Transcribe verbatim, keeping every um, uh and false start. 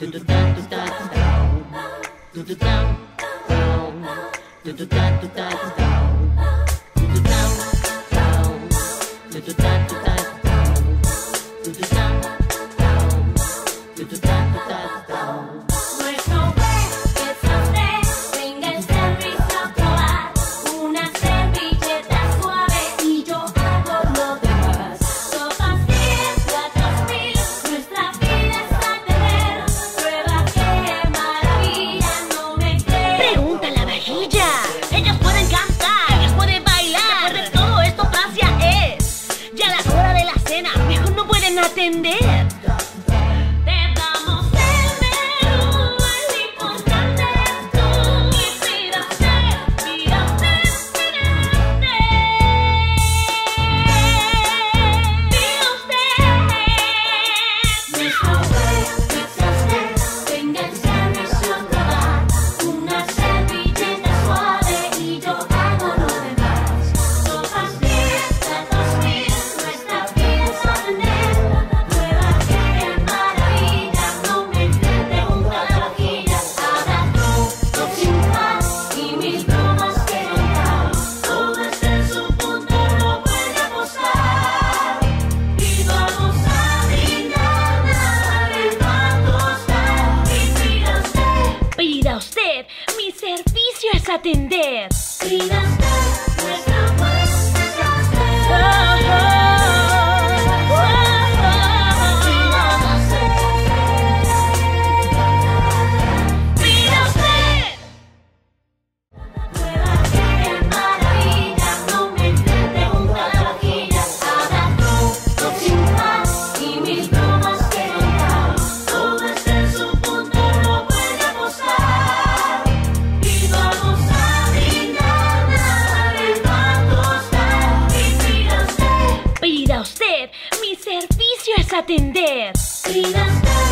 Atender. Te damos el menú, es importante tú. Y pida usted, pida usted, pida usted. Pida usted. Nuestro web, pizza usted, venga en servicio a probar. Una servilleta suave y yo hago lo demás. Sopas bien, platos bien, nuestra vida es atender. Usted, mi servicio es atender. Pida usted, nuestra puesta es oh, oh, oh, oh. Pida usted. Prueba qué maravilla, no me intente juntar la vajilla. Habrá todo sin más y mil bromas que contar. Todo está en su punto, no puede apostar. Pida usted, mi servicio es atender. Pida usted.